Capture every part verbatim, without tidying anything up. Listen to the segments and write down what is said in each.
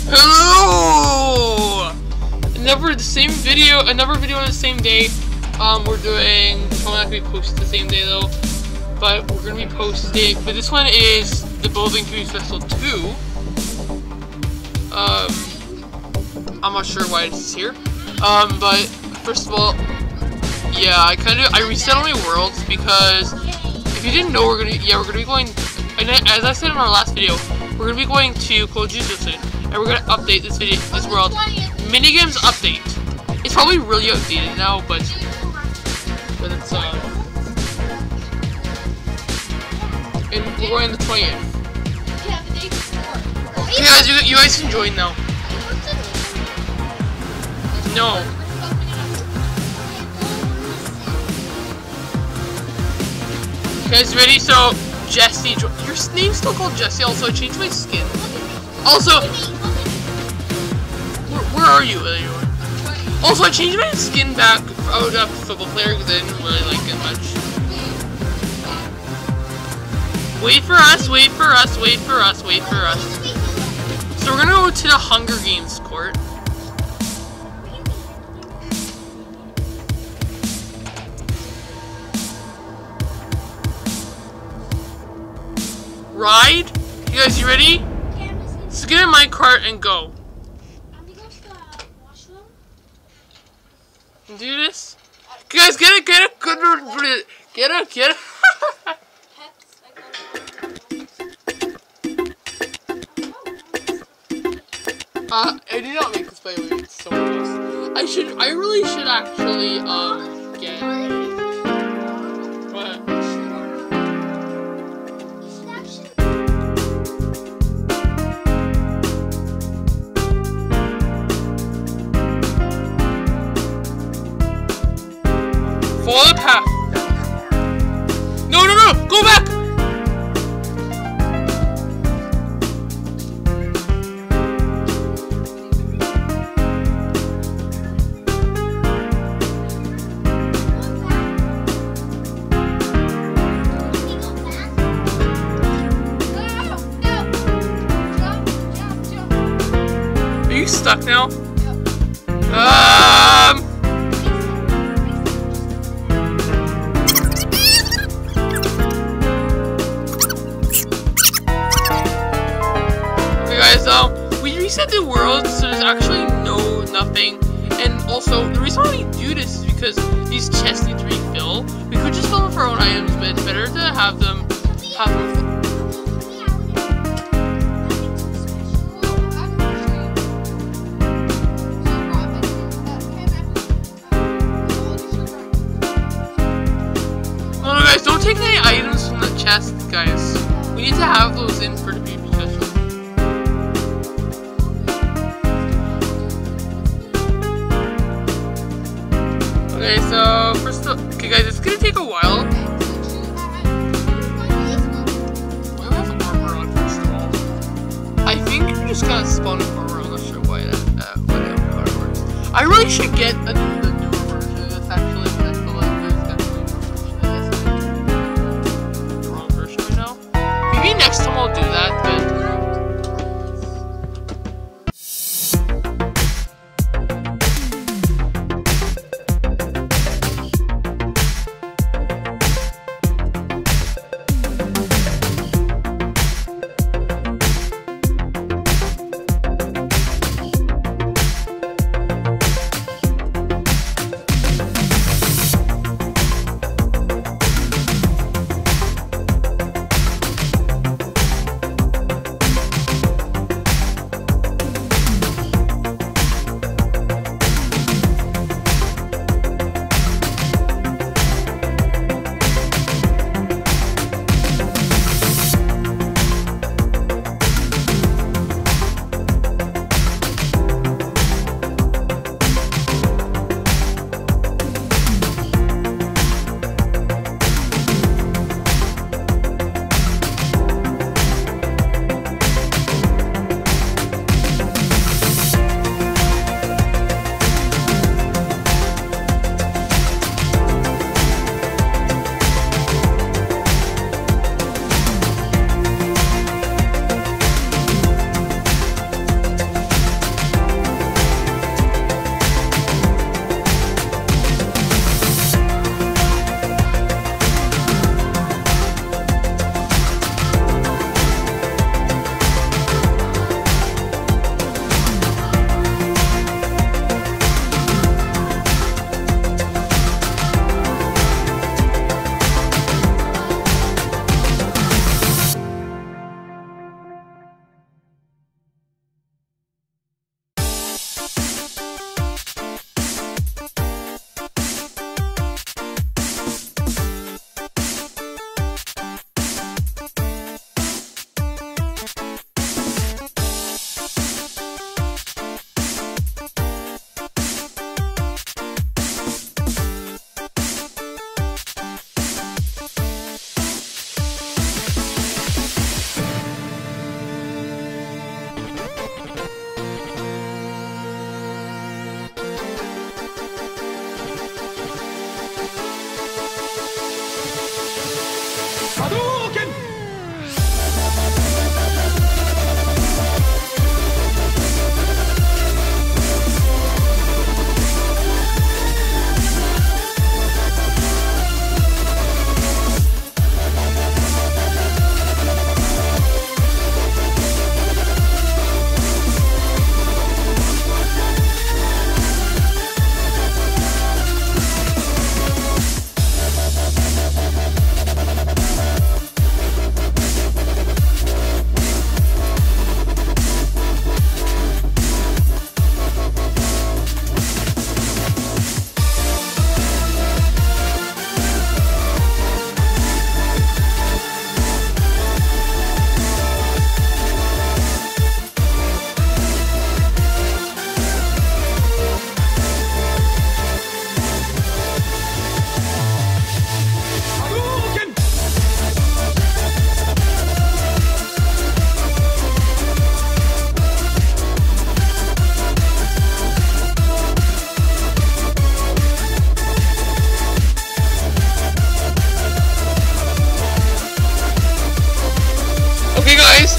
Hello! Another the same video, another video on the same day. Um, we're doing. It's probably not gonna be posted the same day though, but we're gonna be posting. But this one is the Building Theories Festival two. Um, I'm not sure why it's here. Um, but first of all, yeah, I kind of I reset all my worlds because if you didn't know, we're gonna yeah we're gonna be going. And as I said in our last video, we're gonna be going to Kojizo soon. And we're gonna update this video, this world. Minigames update. It's probably really outdated now, but but it's uh. And we're going on the twentieth. Yeah, the day before. Okay, guys, you, you guys can join now. No. You guys ready? So Jesse, your name's still called Jesse. Also, I changed my skin. Also. Where are you, anyway? Also, I changed my skin back out of football player because I didn't really like it much. Wait for us, wait for us, wait for us, wait for us. So we're gonna go to the Hunger Games court. Ride? You guys, you ready? So get in my cart and go. Do this. Guys, get it, get it, get it, get it, get it. uh, I did not make this by the way, it's so close. I should, I really should actually, um, get what? Follow the path. No, no, no! Go back! Are you stuck now? Um... Guys, um, we reset the world, so there's actually no nothing. And also, the reason why we do this is because these chests need to refill. We could just fill them with our own items, but it's better to have them have them. No, no, guys, don't take any items from the chest, guys. We need to have those in for the people special. Okay, so first of, okay guys, it's gonna take a while. Why do I have armor on first of all? I think you just gotta spawn with armor, I'm not sure why that, uh, why that armor works. I really should get a new, the newer version of this actually, but I feel like there's definitely a version, I guess. The wrong version right now. Maybe next time I'll do that, but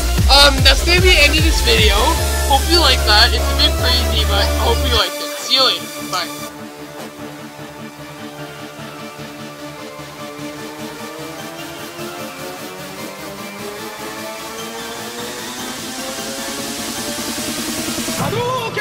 um, that's gonna be the end of this video. Hope you like that. It's a bit crazy, but I hope you liked it. See you later. Bye. Hadouken!